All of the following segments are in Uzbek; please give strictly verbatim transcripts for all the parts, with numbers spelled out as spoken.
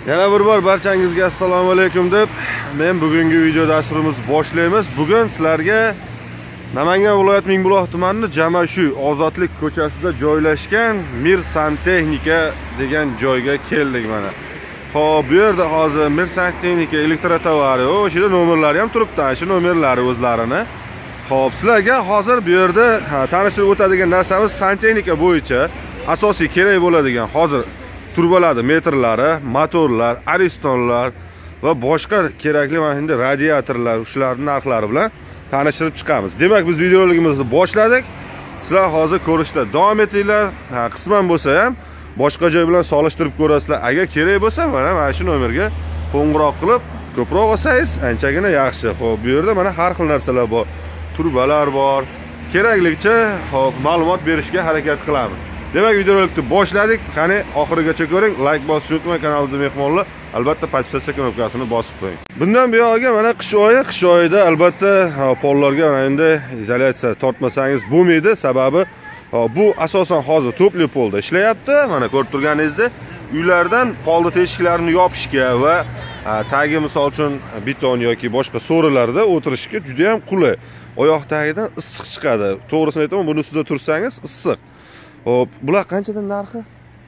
Yana bir bor barchangizga assalomu alaykum deb men bugungi video dasturimiz boshlaymiz. Bugun sizlarga Namangan viloyat Mingbuloq tumanining Jamashu Ozodlik ko'chasida joylashgan Mir Santexnika degan joyga keldik mana. Xo'p, bu yerda hozir Mir Santexnika elektrotovari, o'shida nomerlari ham turibdi, shu nomerlari o'zlarini. Xo'p, sizlarga hozir bu yerda tanishtirib o'tadigan narsamiz Santexnika bo'yicha asosiy kerak bo'ladigan hozir turbalarni metrlari, motorlar, aristonlar va boshqa kerakli mana shunday radiatorlar, ushlarning narxlari bilan tanishtirib chiqamiz. Demak, biz videoligimizni boshladik. Sizlar hozir ko'rishda davom etinglar. Ha, qisman bo'lsa ham boshqa joy bilan solishtirib ko'rasizlar. Agar kerak bo'lsa, mana mana shu nomerga qo'ng'iroq qilib ko'proq olsangiz, anchagina yaxshi. Xo'p, bu yerda mana har xil narsalar bor. Turbalar bor. Keraklicha, xo'p, ma'lumot berishga harakat qilamiz. Demak, videolikni boshladik. Qani oxirigacha ko'ring. Like bosishni unutmang, kanalimizga mehmonlar. Albatta podpisatsiya knopkasini bosib qo'ying. Bundan buyog'iga mana qish oyi, qish oyida albatta pollarga mana endi izolyatsiya tortmasangiz bo'lmaydi. Sababi bu asosan hozir to'pli polda ishlayapti. Mana ko'rib turganingizdek, uylardan polda teshiklarini yopishga va tagi misol uchun beton yoki boshqa so'rilarda o'tirishga juda ham qulay. Oyoq tagidan issiq chiqadi. To'g'risini aytaman, buni ustida tursangiz issiq. Hop, bular qanchadan narxi?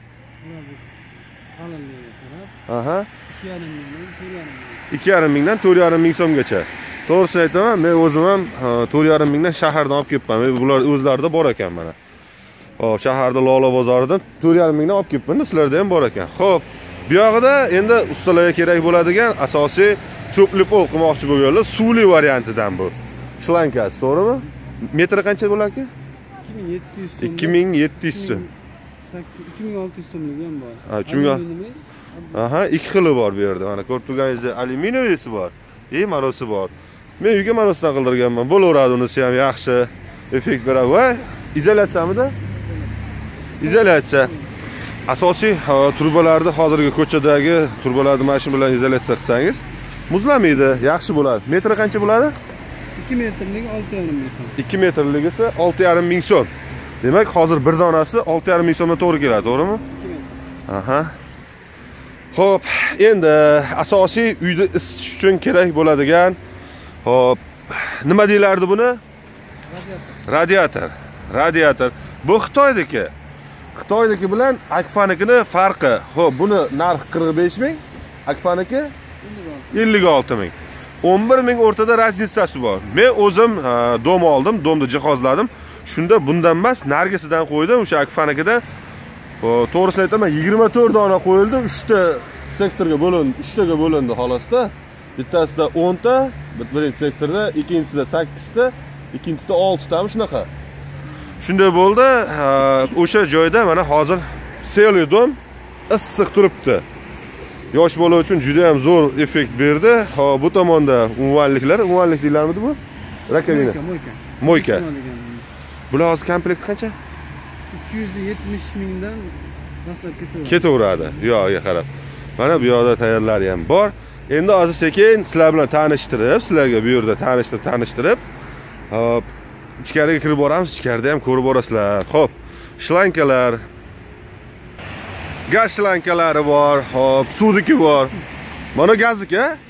Aha. ikki yarim mingdan to'rt yarim ming so'mgacha. To'g'risini aytaman, men o'zim ham to'rt yarim mingdan shahardan olib kelibman. Bular o'zlarida bor ekan mana. Hop, shaharda Lola bozoridan to'rt yarim mingdan olib kelibman, sizlarda ham bor ekan. Xo'p, bu yog'ida endi ustalarga kerak bo'ladigan asosiy cho'pli pol qilmoqchi bo'lganlar suvli variantidan bu. Shlankasi, to'g'rimi? Metri qancha bo'lar-ki? ikki ming yetti yuz so'm. uch ming olti yuz so'mlik ham bor. Ha, uch ming. Aha, ikki xili bor bu yerda. Mana ko'rib turganingizdek, alyuminiysi bor, ey marosi bor. Men uyga marosdan qildirganman. Bo'laveradi, unisi ham yaxshi effekt beradi va izolyatsiyamida? Izolyatsiya. Asosiy turbalarni hozirgi ko'chadagi turbalarni mashin bilan izolyatsiya qilsangiz, muzlamaydi, yaxshi bo'ladi. Metri qancha bo'ladi? ikki metrligi olti yarim ming so'm. ikki metrligi esa olti yarim ming so'm. Demak, hozir bir donasi olti yarim ming so'mga to'g'ri keladi, to'g'rimi? Aha. Xo'p, endi asosiy uyda isitish uchun kerak bo'ladigan, xo'p, nima deylardi buni? Radiator. Radiator. Radiator. Bu Xitoydagi. Xitoydagi bilan Akfanikini farqi. Xo'p, buni narxi qirq besh ming, Akfaniki ellik olti ming. o'n bir ming o'rtada razitsasi bor. Men o'zim dom oldim, domda jihozladim. Shunda bundan emas, nargisidan qo'ydim, o'sha Akfanikidan. To'g'risini aytaman, yigirma to'rt dona qo'yildi, uchta sektorga bo'lindi, uchtaga bo'lindi xolosda. Bittasida o'n ta, birinchi sektorda, ikkinchisida sakkiz ta, ikkinchisida olti ta, shunaqa. Shunday bo'ldi, o'sha joyda mana hozir seli dom issiq turibdi. Yosh bola uchun juda ham zo'r effekt berdi. Ha, bu tomonda unvanliklar, unvanlik deylarmidi bu? Rakovina. Moyka. Moyka. Bular hozir komplekt qancha? uch yuz yetmish mingdan boshlab ketaveradi. Ketaveradi. Yo'qga qarab. Mana bu yoqda tayyorlari ham bor. Endi hozir sekin sizlar bilan tanishtirib, sizlarga bu yerda tanishtirib, tanishtirib, hop, ichkariga kirib boramiz, ichkarida ham ko'rib borasizlar. Xo'p, shlankalar, gaz shlankalari bor, hop, suvniki bor. Mana gazniki, ha?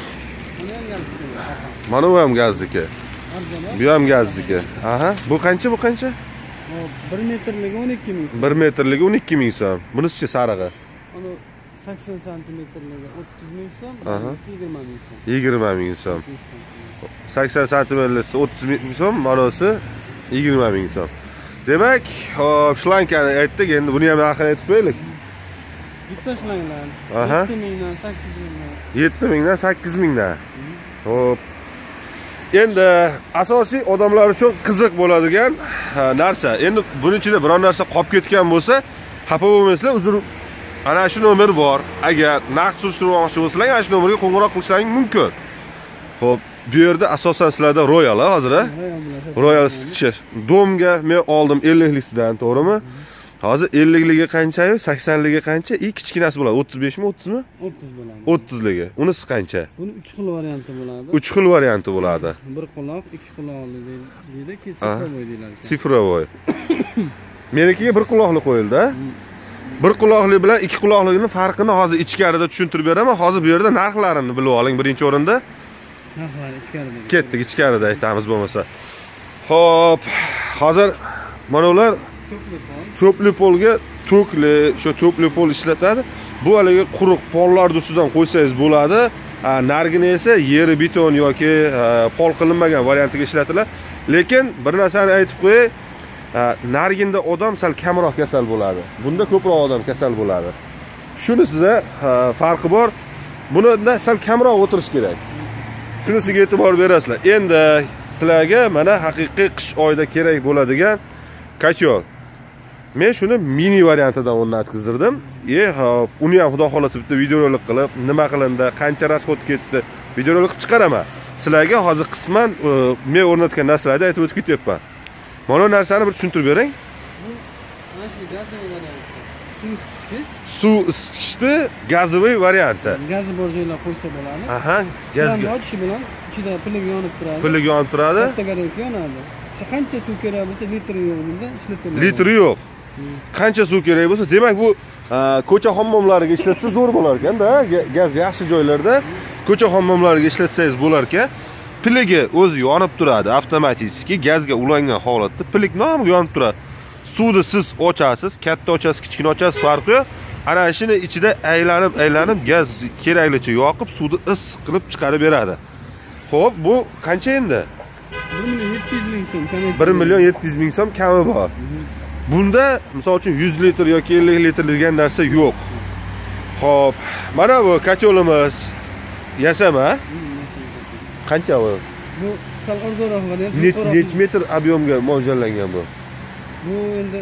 Mana bu ham gazniki. Bu ham gazniki. Aha, bu qancha, bu qancha? bir metrligi o'n ikki ming so'm. bir metrligi o'n ikki ming so'm. Bunisi sarig'i. Uni sakson santimetrligi o'ttiz ming so'm, bunisi yigirma ming so'm. yigirma ming so'm. sakson santimetrlisi o'ttiz ming so'm, manasi yigirma ming so'm. Demak, hop, shlankani aytdik, endi buni ham narxini aytib qo'yaylik. Yuksak shlanklar. yetti mingdan sakkiz mingdan. yetti mingdan sakkiz mingdan. Hop. Endi asosiy odamlar uchun qiziq bo'ladigan narsa. Endi buning ichida biror narsa qolib ketgan bo'lsa, xafa bo'lmaysizlar, uzr. Ana shu nomer bor. Agar naqd surishtirmoqchi bo'lsanglar, ana shu nomerga qo'ng'iroq qilishlaring mumkin. Xo'p, bu yerda asosan sizlarda Royal hozir, ha? Royal domga men oldim ellikliksidan, to'g'rimi? Hozir ellikligi qancha, saksonligi qancha? I kichkinasi bo'ladi. o'ttiz beshmi, o'ttizmi? o'ttiz bo'ladi. o'ttizligi. Unisi qancha? Buni uch xil varianti bo'ladi. uch xil varianti bo'ladi. Bir quloq, ikki quloqli deydi, keyin sifrovoy deyiladi. Sifrovoy. Menikiga bir quloqli qo'yildi, ha? bir quloqli bilan ikki quloqlining farqini hozir ichkarida tushuntirib beraman. Hozir bu yerda narxlarini bilib oling birinchi o'rinda. Narxlari ichkarida. Ketdik, ichkarida aytamiz bo'lmasa. Xo'p, hozir mana ular cho'pli polga to'kli, shu cho'pli pol ishlatadi. Bu haligi quruq pollar ustidan qo'ysangiz bo'ladi. Nargini esa yeri beton yoki pol qilinmagan variantiga ishlatiladi. Lekin bir narsani aytib qo'yay, narginda odam sal kamroq kasal bo'ladi. Bunda ko'proq odam kasal bo'ladi. Shunisida farqi bor. Bunda sal kamroq o'tirish kerak. Shunisiga e'tibor berasizlar. Endi sizlarga mana haqiqiy qish oyida kerak bo'ladigan kachol. Men shuni mini variantidan o'rnatkizdirdim. E, hop, uni ham xudo xolasa bitta videorolik qilib, nima qilindi, qancha rasxod ketdi, videorolik qilib chiqaraman. Sizlarga hozir qisman men o'rnatgan narsalarni aytib o'tib ketyapman. Mana bu narsani bir tushuntirib bering. Bu mana shu gazovoy varianti. Suv isitgich. Suv isitgichni gazovoy varianti. Gazi bor joylar qo'ysa bo'ladi. Aha, gazga. Ochishi bilan ichida pilik yonib turadi. Pilik yonib turadi. Katta garovka yonadi. O'sha qancha suv kerak bo'lsa, litri yo'q bunda ishlatiladi. Litri yo'q. Qancha suv kerak bo'lsa, demak bu ko'cha hammomlariga ishlatsa zo'r bo'lar ekan-da. Gaz yaxshi joylarda ko'cha hammomlariga ishlatsangiz bo'lar ekan. Piligi o'zi yonib turadi, avtomatik gazga ulangan holatda pilik nomiga yonib turadi. Suvni siz ochasiz, katta ochasiz, kichkina ochasiz, farqi yo'q. Ana shuni ichida aylanib, aylanib gaz keraklicha yoqib, suvni issiq qilib chiqarib beradi. Xo'p, bu qancha endi? bir million yetti yuz ming so'm. bir million yetti yuz ming so'm kami bor. Bunda misol uchun yuz litr yoki ellik litr degan narsa yo'q. Xo'p, mana bu kacholimiz yasama. Qancha bu? Bu sal arzonroq variant. Necha metr ob'yomga mo'ljallangan bu? Bu endi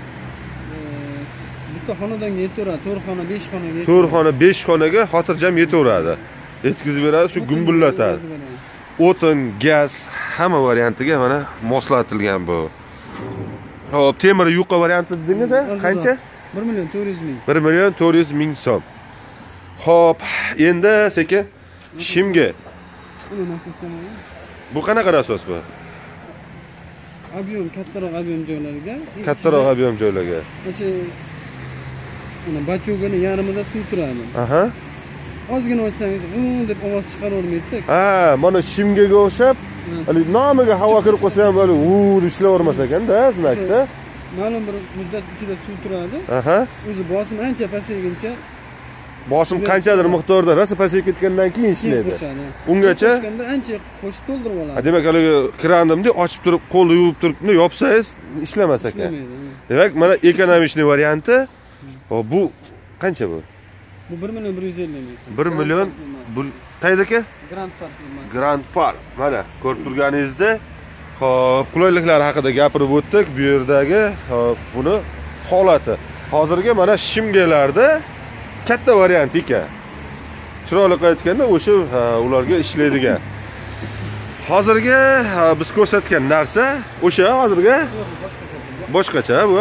bitta xonadonga yetaveradi, to'rt xona, besh xonaga. to'rt xona, besh xonaga xotirjam yetaveradi. Yetkazib beradi, shu gumbullatadi. O'tin, gaz hamma variantiga mana moslatilgan bu. Hop, temir yuqa varianti dedingiz, qancha? bir million to'rt yuz ming. bir million to'rt yuz ming so'm. Hop, endi sekin shimga. Uni nasoslamayman. Bu qanaqa nasos bu? Ob'yom kattaroq ob'yom joylarga. Kattaroq ob'yom joylarga. O'sha uni bachogani yarmida suv turadi. Aha. Ozgina ochsangiz g'um deb ovoz chiqaravermaydi-da. Ha, mana shimgaga o'xshab, hali nomiga havo kirib qolsa ham böyle uv ishlayvermas ekan-da, значит. Ma'lum bir muddat ichida suv turadi. Aha. O'zi bosim ancha pasayguncha, bosim qanchadir miqdorda rosa pasayib ketgandan keyin ishlaydi. Ungacha ancha qo'shib to'ldirib oladi. Demak, haligi krandimni ochib turib, qo'lni yuvib turib, yopsangiz ishlamas ekan. Demak, mana ekonomik varianti. Hop, bu qancha bu? Bu bir million bir yuz ellik ming so'm. bir million qaydaki? Grand Farm firmasi. Grand Farm. Mana ko'rib turganingizda, hop, qulayliklar haqida gapirib o'tdik. Bu yerdagi hop, buni holati. Hozirgi mana shimgalarda katta variant ekan. Chiroyli aytganda o'sha ularga ishlaydigan. Hozirgi biz ko'rsatgan narsa o'sha hozirga boshqacha bu.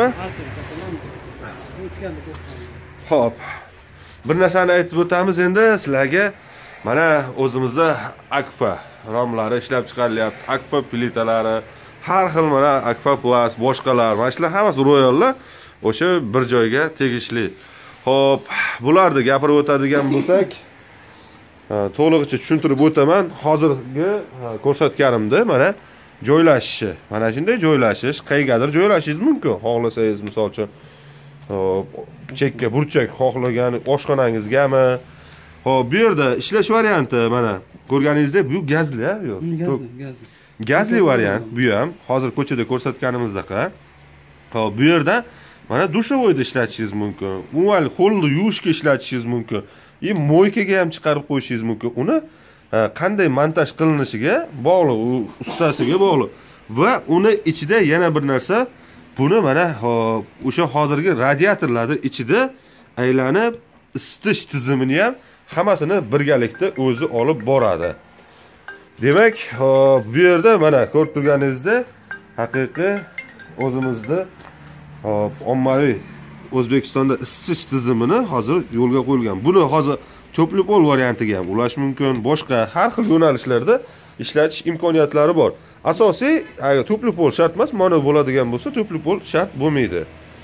Hop. Bir narsani aytib o'tamiz endi sizlarga. Mana o'zimizda Akfa romlari ishlab chiqarilyapti. Akfa plitalari, har xil mana Akfa Plus, boshqalar, mana shular hammasi royallar o'sha bir joyga tegishli. Hop, bularni gapirib o'tadigan bo'lsak, to'lig'icha tushuntirib o'taman. Hozirgi ko'rsatganimda mana joylashishi. Mana shunday joylashish, qayergadir joylashingiz mumkin. Xohlasangiz, misol uchun, chekka, burchak xohlagan oshxonangizgami. Hop, bu yerda ishlash varianti mana ko'rganingizdek, bu gazli, yo'q. Gazli, gazli. Gazli variant bu ham hozir ko'chada ko'rsatganimizdaqa. Hop, bu yerda mana dushovoyda ishlatishingiz mumkin. Umuman qo'lni yuvishga ishlatishingiz mumkin. И moykaga ham chiqarib qo'yishingiz mumkin. Uni qanday montaj qilinishiga bog'liq, ustasiga bog'liq. Va uni ichida yana bir narsa, buni mana o'sha hozirgi radiatorlarda ichida aylanib isitish tizimini ham hammasini birgalikda o'zi olib boradi. Demak, bu yerda mana ko'rib turganingizda haqiqiy o'zimizda hop, ommaviy O'zbekistonda isitish tizimini hozir yo'lga qo'yilgan. Buni hozir cho'pli pol variantiga ham ulash mumkin, boshqa har xil yo'nalishlarda ishlatish imkoniyatlari bor. Asosiy, agar cho'pli pol shart emas, mana bo'ladigan bo'lsa, cho'pli pol shart bo'lmaydi.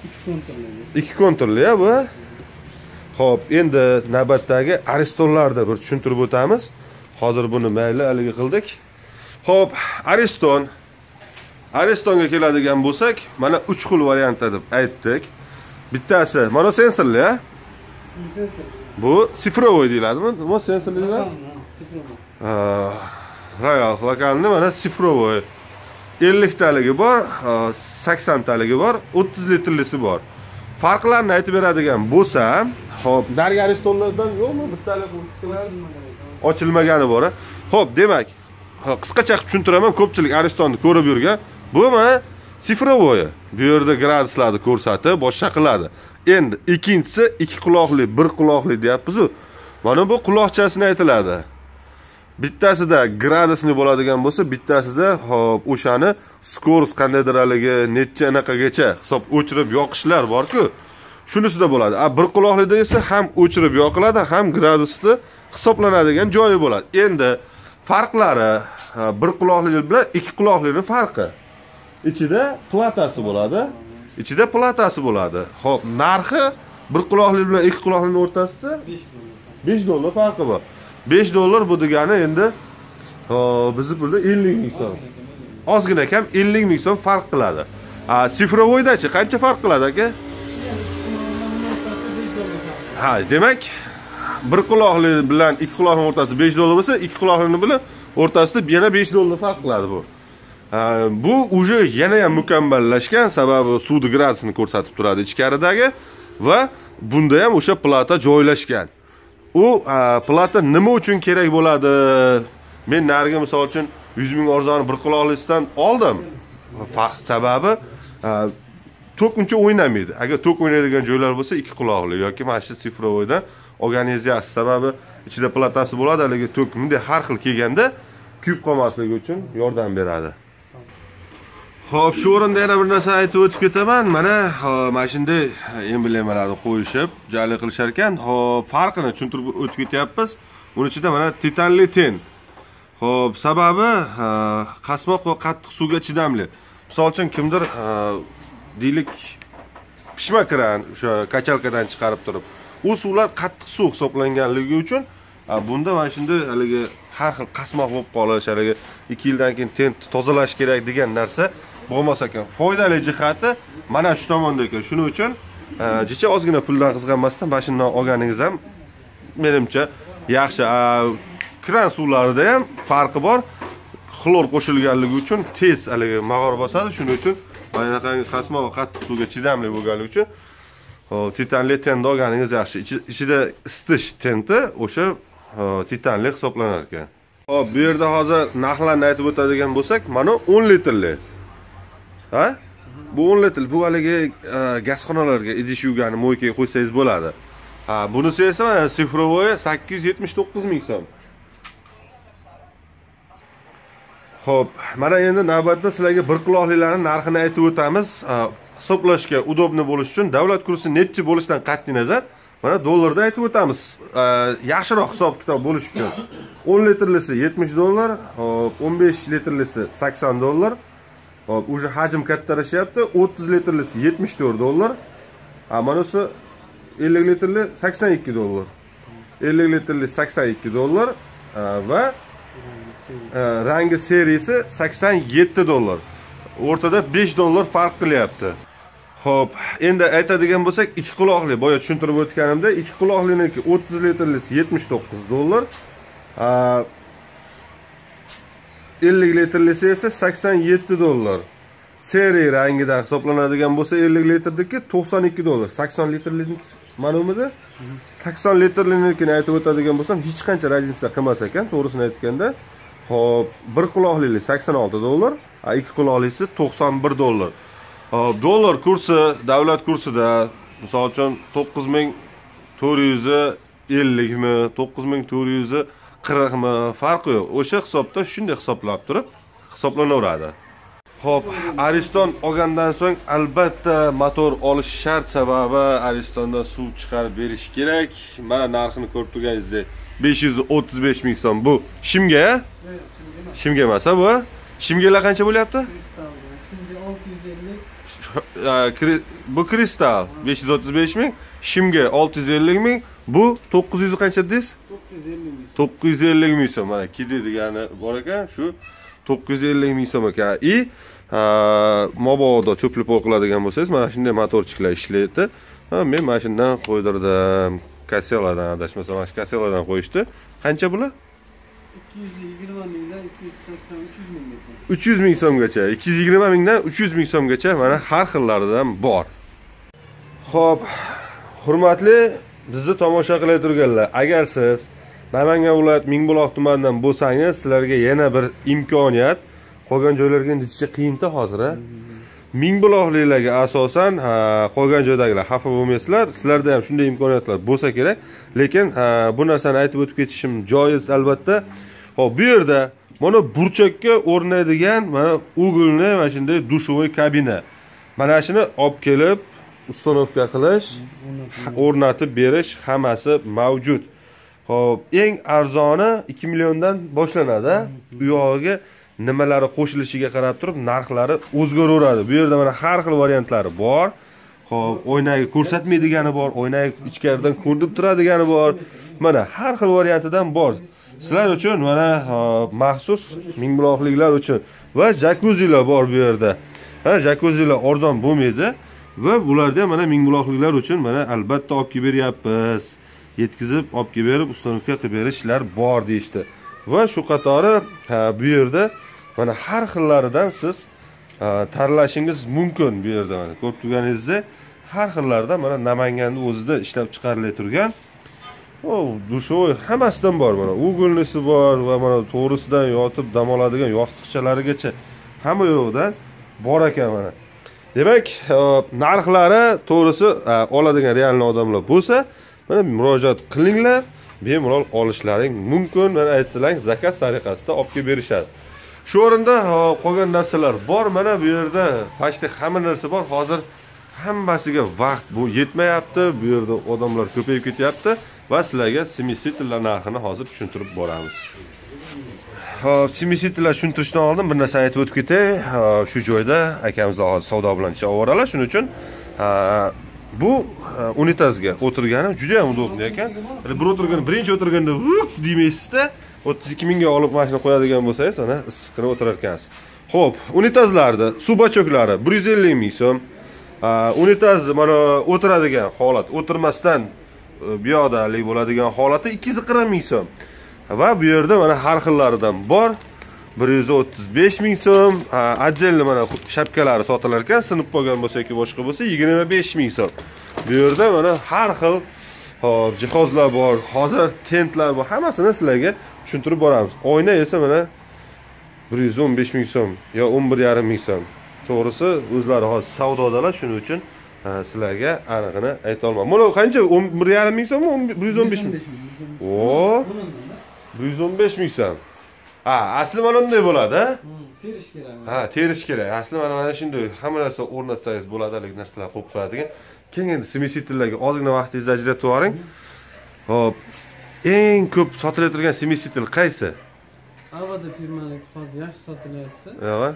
ikki konturli. ikki konturli bu. Xo'p, endi navbatdagi Aristonlarni bir tushuntirib o'tamiz. Hozir buni mayli haliga qildik. Xo'p, Ariston. Aristonga keladigan bo'lsak, mana uch xil variantda deb aytdik. Bittasi mana sensorli, ha? Sensor. Bu sifrovoy deyladimi? Nima sensorli deyiladi? Sifrovoy. Ha, real lokalni mana sifrovoy. ellik taligi bor, sakson taligi bor, o'ttiz litrlisi bor. Farqlarni aytib beradigan bo'lsam, xo'p, nargi Aristonlardan yo'qmi? Bittalik ochilmagani bor. Xo'p, demak, qisqacha tushuntiraman, ko'pchilik Aristonni ko'rib yurgan. Bu mana sifrovoy. Bu yerda graduslarni ko'rsatib, boshqa qiladi. Endi ikkinchisi ikki quloqli, bir quloqli deyapmiz-ku. Mana bu quloqchasini aytiladi. Bittasida gradusni bo'ladigan bo'lsa, bittasida hop o'shani skorost qandaydirligi, necha anaqagacha hisob o'chirib yoqishlar bor-ku. Shunisida bo'ladi. A bir quloqlida esa ham o'chirib yoqiladi, ham gradusda hisoblanadigan joyi bo'ladi. Endi farqlari bir quloqli bilan ikki quloqlining farqi. Ichida platasi bo'ladi. Ichida platasi bo'ladi. Xo'p, narxi bir quloqli bilan ikki quloqlining o'rtasida besh dollar farqi bor. besh dollar bu degani endi bizni pulda ellik ming so'm. Ozgina kam ellik ming so'm farq qiladi. Ha, sifrovoydachi qancha farq qiladi aka? Ha, demak, bir quloqli bilan ikki quloqning o'rtasida besh dollar bo'lsa, ikki quloqning bilan o'rtasida yana besh dollar farq qiladi bu. Bu uje yana ham mukammallashgan, sababi suvni gradusini ko'rsatib turadi ichkaridagi va bunda ham o'sha plata joylashgan. U plata nima uchun kerak bo'ladi? Men narigi misol uchun yuz ming arzoni bir quloqlisidan oldim. Sababi tok uncha o'ynamaydi. Agar tok o'ynaydigan joylar bo'lsa ikki quloqli yoki mana shu sifrovoydan olganingiz yaxshi. Sababi ichida platasi bo'ladi, haligi tok bunday har xil kelganda kuyib qolmasligi uchun yordam beradi. Xo'p, shu o'rinda yana bir narsa aytib o'tib ketaman. Mana mana shunday emblemalarni qo'yishib, jali qilishar ekan. Xo'p, farqini tushuntirib o'tib ketyapmiz. Uning ichida mana titanli ten. Xo'p, sababi qasmoq va qattiq suvga chidamli. Misol uchun kimdir deylik pishma kran o'sha kachalkadan chiqarib turib, u suvlar qattiq suv hisoblanganligi uchun bunda mana shunday haligi har xil qasmoq bo'lib qolish, haligi ikki yildan keyin ten tozalash kerak degan narsa bo'lmas ekan. Foydali jihati mana shu tomonda ekan. Shuning uchun jicha ozgina puldan qizg'anmasdan mana shundan olganingiz ham menimcha yaxshi. Kran suvlarida ham farqi bor. Xlor qo'shilganligi uchun tez haligi mag'or bosadi. Shuning uchun mana bunaqangi qasmoq va qattiq suvga chidamli bo'lganligi uchun titanli tenda olganingiz yaxshi. Ichida isitish tenti o'sha titanli hisoblanar ekan. Hop, bu yerda hozir narxlarni aytib o'tadigan bo'lsak, mana o'n litrli. Ha? Bu o'n litr, bu haligi gazxonalarga idish yuvgani moykaga qo'ysangiz bo'ladi. Ha, bunisi esa mana sifrovoy sakkiz yuz yetmish to'qqiz ming so'm. Xo'p, mana endi navbatda sizlarga bir quloqlilarning narxini aytib o'tamiz. Hisoblashga udobni bo'lish uchun davlat kursi necha bo'lishidan qat'iy nazar mana dollarda aytib o'tamiz. Yaxshiroq hisob-kitob bo'lish uchun o'n litrlisi yetmish dollar, hop, o'n besh litrlisi sakson dollar. Hop, uje hajm kattalashyapti. o'ttiz litrlisi yetmish to'rt dollar. Ha, mana shu ellik litrli sakson ikki dollar. ellik litrli sakson ikki dollar va rangi seriyasi sakson yetti dollar. O'rtada besh dollar farq qilyapti. Xo'p, endi aytadigan bo'lsak, ikki quloqli, boya tushuntirib o'tganimda, ikki quloqliniki o'ttiz litrlisi yetmish to'qqiz dollar. ellik litrlisi esa sakson yetti dollar. Seriya rangida hisoblanadigan bo'lsa ellik litrdagi to'qson ikki dollar. sakson litrlik mana umida sakson litrlikni aytib o'tadigan bo'lsam, hech qancha raznica qilmas ekan, to'g'risini aytganda. Xo'p, bir quloqlili sakson olti dollar, ikki quloqlisi to'qson bir dollar. Hop, dollar kursi davlat kursida misol uchun to'qqiz ming to'rt yuz ellik mi, to'qqiz ming to'rt yuz qirq mi farqi yo'q. O'sha hisobda shunday hisoblab turib hisoblanaveradi. Xo'p, Ariston olgandan so'ng albatta motor olish shart, sababi Aristondan suv chiqarib berish kerak. Mana narxini ko'rib turganingizdek besh yuz o'ttiz besh ming so'm bu. Shimga? Shimga emas bu. Shimgalar qancha bo'lyapti? Shimga olti yuz ellik. bu kristal besh yuz o'ttiz besh ming, shimga olti yuz ellik ming, bu to'qqiz yuz qancha dedingiz? to'qqiz yuz ellik ming. to'qqiz yuz ellik ming so'm. Mana kidi degani bor ekan, shu to'qqiz yuz ellik ming so'm ekan. I mabodo cho'plib qiladigan bo'lsangiz, mana shunday motorchiklar ishlaydi. Ha, men mana shundan qo'ydirdim. Kasseladan adashmasam, mana shu kasseladan qo'yishdi. Qancha bular? ikki yuz yigirma mingdan ikki yuz sakson uch yuz minggacha. uch yuz ming so'mgacha, ikki yuz yigirma mingdan uch yuz ming so'mgacha mana har xillaridan bor. Xo'p, hurmatli bizni tomosha qilib turganlar, agar siz Namangan viloyat Mingbuloq tumanidan bo'lsangiz, sizlarga yana bir imkoniyat. Qolgan joylarga necha qiyinta hozir, ha? Mingbuloqliklarga asosan, qolgan joydagilar xafa bo'lmaysizlar. Sizlarda ham shunday imkoniyatlar bo'lsa kerak, lekin bu narsani aytib o'tib ketishim joiz albatta. Xo'p, bu yerda mana burchakka o'rnaydigan mana ugelni mana shunday dushovoy kabina. Mana shuni olib kelib ustanovka qilish, o'rnatib berish hammasi mavjud. Xo'p, eng arzoni ikki milliondan boshlanadi. Bu yog'iga nimalari qo'shilishiga qarab turib narxlari o'zgaraveradi. Bu yerda mana har xil variantlari bor. Xo'p, oynagi ko'rsatmaydigani bor, oynagi ichkaridan ko'rinib turadigani bor. Mana har xil variantidan bor. Sizlar uchun mana maxsus mingbuloqliklar uchun va jakuzilar bor bu yerda. Ha, jakuzilar arzon bo'lmaydi va bularda ham mana mingbuloqliklar uchun mana albatta olib kelib beryapmiz. Yetkizib olib kelib berib, ustanovka qilib berishlar bor deyishdi. Va shu qatori bu yerda mana har xillaridan siz tanlashingiz mumkin bu yerda mana ko'rib turganingizdek har xillaridan mana Namanganning o'zida ishlab chiqarilib turgan o dushovoy hammasidan bor mana ugelnisi bor va mana to'g'risidan yotib dam oladigan yostiqchalarigacha hamma yo'qdan bor ekan mana. Demak, narxlari to'g'risi oladigan realniy odamlar bo'lsa, mana murojaat qilinglar. Bemalol olishlaring mumkin. Mana aytsalang zakaz tariqasida olib kelib berishadi. Shu o'rinda qolgan narsalar bor. Mana bu yerda pashti hamma narsa bor. Hozir hammasiga vaqt bu yetmayapti. Bu yerda odamlar ko'payib ketyapti va sizlarga simisitllar narxini hozir tushuntirib boramiz. Hop, simisitllar tushuntirishdan oldin bir narsa aytib o'tib ketay. Shu joyda akamizlar hozir savdo bilan ishlaveradilar. Shuning uchun bu unitazga o'tirgani juda ham udobli ekan. Bir o'tirgan, birinchi o'tirganda vuk demaysiz-da, o'ttiz ikki mingga olib mashina qo'yadigan bo'lsangiz, ana issiqqa o'tirar ekansiz. Xo'p, unitazlarda suv bachoklari bir yuz ellik ming so'm. Unitaz mana o'tiradigan holat, o'tirmasdan bu yoqdalik bo'ladigan holati ikki yuz qirq ming so'm. Va bu yerda mana har xillaridan bor. bir yuz o'ttiz besh ming so'm, отдельно mana shapkalari sotilar ekan, sinib qolgan bo'lsa yoki boshqa bo'lsa yigirma besh ming so'm. Bu yerda mana har xil hop jihozlar bor, hozir tentlar bor, hammasini sizlarga tushuntirib boramiz. Oyna esa mana bir yuz o'n besh ming so'm yo o'n bir yarim ming so'm. To'g'risi o'zlari hozir savdodalar, shuning uchun sizlarga aniqini ayta olmayman. Mana qancha o'n bir yarim ming so'mmi? bir yuz o'n besh ming. O, bir yuz o'n besh ming so'm. Ha, asli mana bunday bo'ladi, ha? Terish kerak. Ha, terish kerak. Asli mana mana shunday hamma narsa o'rnatsangiz bo'ladigan narsalar qo'yib qo'yadigan. Keyin endi simisitllarga ozgina vaqtingizni ajratib yuboring. Hop, eng ko'p sotilayotgan simisitl qaysi? Avada firmaniki hozir yaxshi sotilyapti. Yo'q.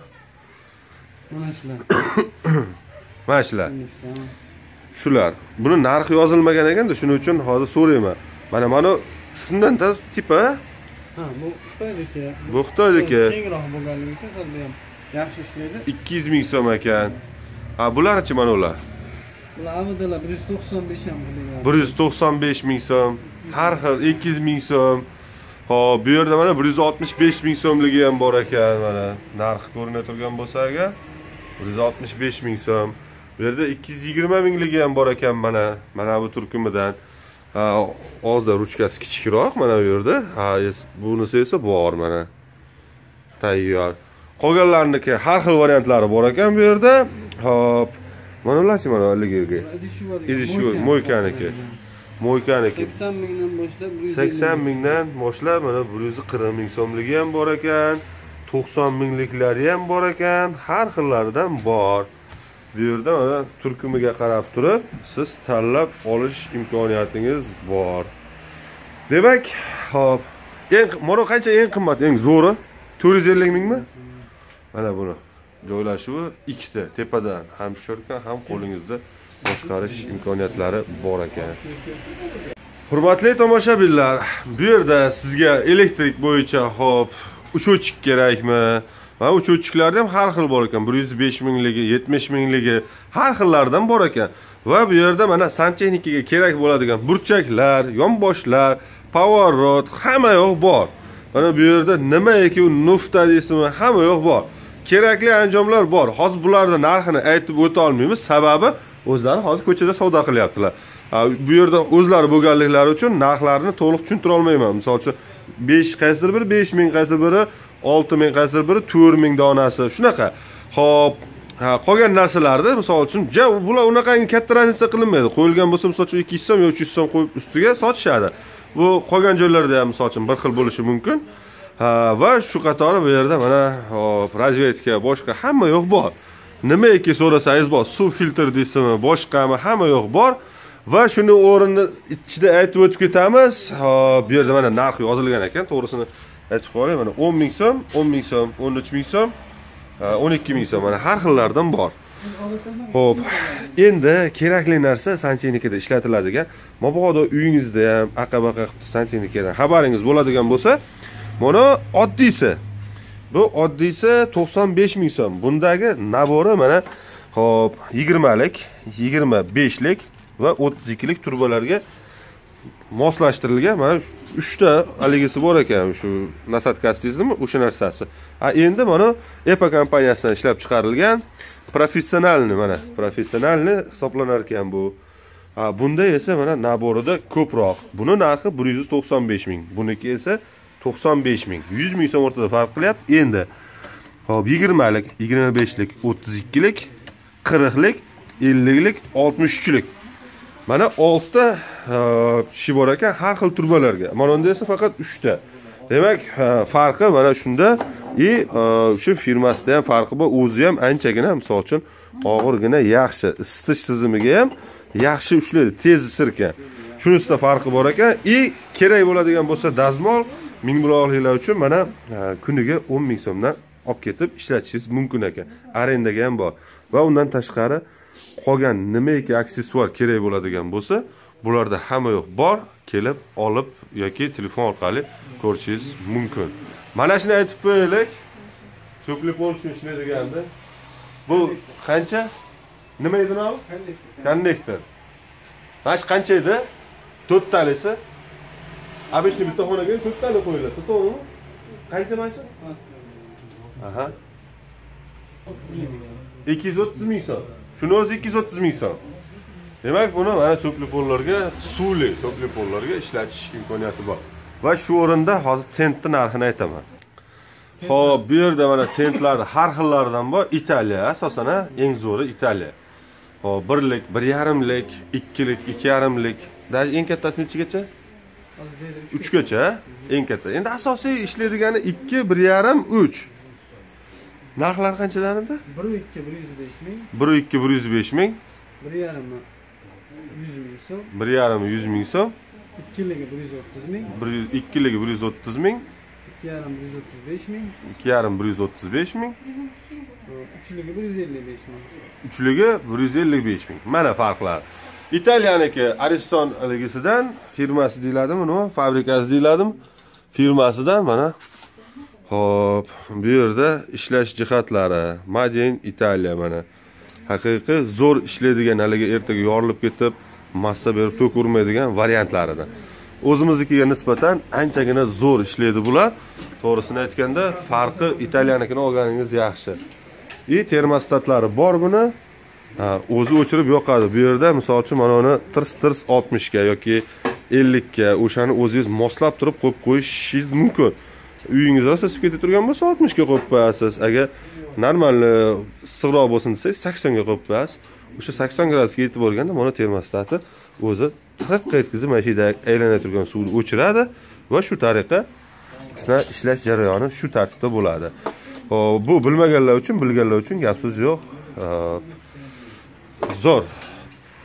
Mana shular. Mana shular. Shular. Buni narxi yozilmagan ekanda, shuning uchun hozir so'rayman. Mana mana shundan da tipa Ha, bu Xitoydagi. Bu Xitoydagi. Kengroq bo'lganligi uchun hozir ham yaxshi ishlaydi. ikki yuz ming so'm ekan. Ha, bularchi mana ular? Bular avadalar bir yuz to'qson besh ham bo'lyapti. bir yuz to'qson besh ming so'm, har xil ikki yuz ming so'm. Hop, bu yerda mana bir yuz oltmish besh ming so'mligi ham bor ekan, mana narx ko'rinib turgan bo'lsa agar bir yuz oltmish besh ming so'm. Bu yerda ikki yuz yigirma mingligi ham bor ekan mana, mana bu turkumidan. Ha, ozda ruchkasi kichikroq mana bu yerda. Ha, bunisi esa bor mana. Tayyor. Qolganlarniki har xil variantlari bor ekan bu yerda. Hop. Mana ularchi mana ligirga. Idishu moykaniki. Moykaniki. sakson mingdan boshlab sakson mingdan boshlab mana bir yuz qirq ming so'mligi ham bor ekan. to'qson mingliklari ham bor ekan. Har xillaridan bor. Bu yerda mana turkumiga qarab turib siz tanlab olish imkoniyatingiz bor. Demak, hop. Eng mana qancha eng qimmat, eng zo'ri? to'rt yuz ellik mingmi? Mana buni. joylashuvi ikkita, tepadan ham tushar ekan, ham qo'lingizda boshqarish imkoniyatlari bor ekan. Hurmatli tomoshabinlar, bu yerda sizga elektrik bo'yicha hop uchuvchik kerakmi? Va uchuvchilarda ham har xil bor ekan. bir yuz besh mingligi, yetmish mingligi har xillardan bor ekan. Va bu yerda mana santexnikaga kerak bo'ladigan burchaklar, yonboshlar, pavorot hamma yo'q bor. Mana bu yerda nimaiki u nufta deysizmi, hamma yo'q bor. Kerakli anjomlar bor. Hozir bularning narxini aytib o'ta olmaymiz, sababi o'zlari hozir ko'chada savdo qilyaptilar. Bu yerda o'zlari bo'lganliklari uchun narxlarini to'liq tushuntira olmayman. Misol uchun besh qaysidir biri besh ming, qaysidir biri olti ming, qaysidir biri to'rt ming donasi shunaqa. Xo'p, ha, qolgan narsalarni misol uchun ja bular unaqangi katta razniца qilinmaydi. Qo'yilgan bo'lsa misol uchun ikki yuz so'm yoki uch yuz so'm qo'yib ustiga sotishadi. Bu qolgan joylarda ham misol uchun bir xil bo'lishi mumkin. Ha, va shu qatori bu yerda mana hop razvedka, boshqa hamma yo'q bor. Nimaiki so'rasangiz bor, suv filtr deysizmi, boshqami hamma yo'q bor. Va shuni o'rinni ichida aytib o'tib ketamiz. Hop, bu yerda mana narx yozilgan ekan, to'g'risini aytib qo'yay, mana o'n ming so'm, o'n ming so'm, o'n uch ming so'm, o'n ikki ming so'm, mana har xillardan bor. Xo'p, endi kerakli narsa santexnikada ishlatiladigan, mabodo uyingizda ham aqabaqa santexnikadan xabaringiz bo'ladigan bo'lsa, mana oddiysi. Bu oddiysi to'qson besh ming so'm. Bundagi nabori mana hop yigirmalik, yigirma beshlik va o'ttiz ikkilik turbalarga moslashtirilgan. Mana uchta aligisi bor ekan, shu nasatkasi deysizmi, o'sha narsasi. Ha, endi mana EPA kompaniyasidan ishlab chiqarilgan professionalni, mana professionalni hisoblanar ekan bu. Ha, bunda esa mana naborida ko'proq. Buni narxi bir yuz to'qson besh ming, buniki esa to'qson besh ming. yuz ming so'm o'rtada farq qilyapti. Endi hop yigirmalik, yigirma beshlik, o'ttiz ikkilik, qirqlik, elliklik, oltmish uchlik. Mana oltita kishi bor ekan har xil turbalarga. Mana unda esa faqat uchta. Demak, farqi mana shunda. И shu firmasida ham farqi bor. O'zi ham anchagina, misol uchun, og'irgina yaxshi, isitish tizimiga ham yaxshi ushlaydi, tez isirkan. Shunisida farqi bor ekan. И kerak bo'ladigan bo'lsa dazmol ming biroqliklar uchun mana kuniga o'n ming so'mdan olib ketib ishlatishingiz mumkin ekan. Arendaga ham bor. Va undan tashqari qolgan nimaiki aksessuar kerak bo'ladigan bo'lsa, bularda hamma yo'q bor, kelib olib yoki telefon orqali ko'rishingiz mumkin. Mana shuni aytib qo'yaylik. To'pli pol uchun ishlaydiganda. Bu qancha? Nima edi bu? Konnektor. Mana qancha edi? to'rttalisi. Abishni bitta xonaga to'rttali qo'yiladi, to'g'rimi? Qancha mana shu? Aha. ikki yuz o'ttiz ming so'm. Shuni o'zi ikki yuz o'ttiz ming so'm. Demak, buni mana to'pli pollarga, suvli to'pli pollarga ishlatish imkoniyati bor. Va shu o'rinda hozir tentning narxini aytaman. Xo'p, bu yerda mana tentlar har xillaridan bor. Italiya, asosan eng zo'ri Italiya. Xo'p, birlik, bir yarimlik, ikkilik, ikki yarimlik. Даже eng kattasi nechigacha? uch gacha, eng katta. Endi asosiy ishlaydigani ikki, bir yarim, uch. Narxlar qanchadan edi? bir ikki bir yuz besh ming. bir ikki bir yuz besh ming. bir yarim yuz ming so'm. bir yarim yuz ming so'm. ikkiligi bir yuz o'ttiz ming. ikkiligi bir yuz o'ttiz ming. ikki yarim bir yuz o'ttiz besh ming. ikki yarim bir yuz o'ttiz besh ming. uchligi bir yuz ellik besh ming. uchligi bir yuz ellik besh ming. Mana farqlar. Italiyaniki Ariston ligisidan, firmasi deyiladimi, nima? Fabrikasi deyiladimi? Firmasidan mana hop, bu yerda ishlash jihatlari, Made in Italia mana. Haqiqiy zo'r ishlaydigan, haliga ertaga yorilib ketib, massa berib to'k urmaydigan variantlaridan. O'zimiznikiga nisbatan anchagina zo'r ishlaydi bular. To'g'risini aytganda, farqi Italiyanikini olganingiz yaxshi. И termostatlari bor buni. Ha, o'zi o'chirib yoqadi. Bu yerda misol uchun mana uni tirs-tirs oltmish ga yoki ellik ga o'shani o'zingiz moslab turib qo'yib qo'yishingiz mumkin. Uyingizda isib ketib turgan bo'lsa oltmish ga qo'yib qo'yasiz. Agar normal issiqroq bo'lsin desangiz sakson ga qo'yib qo'yasiz. O'sha sakson gradusga yetib bo'lganda mana termostati o'zi tiqqa yetkazib mana shu yerda aylanib turgan suvni o'chiradi va shu tariqa sizlar ishlash jarayoni shu tartibda bo'ladi. Hop, bu bilmaganlar uchun, bilganlar uchun gap so'z yo'q. Zo'r.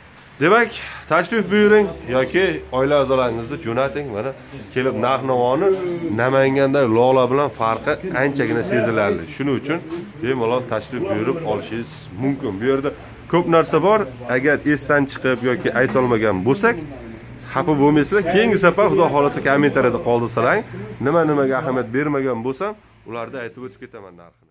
Demak, tashrif buyuring yoki oila a'zolaringizni jo'nating. Mana kelib narx-navoni Namanganda Lola bilan farqi anchagina sezilarli. Shuning uchun bemalol tashrif buyurib olishingiz mumkin. Bu yerda ko'p narsa bor. Agar esdan chiqib yoki ayta olmagan bo'lsak, xafa bo'lmaysizlar. Keyingi safar xudo xolasa kommentariyada qoldirsalar, nima nimaga ahamiyat bermagan bo'lsam, ularda aytib o'tib ketaman narxi.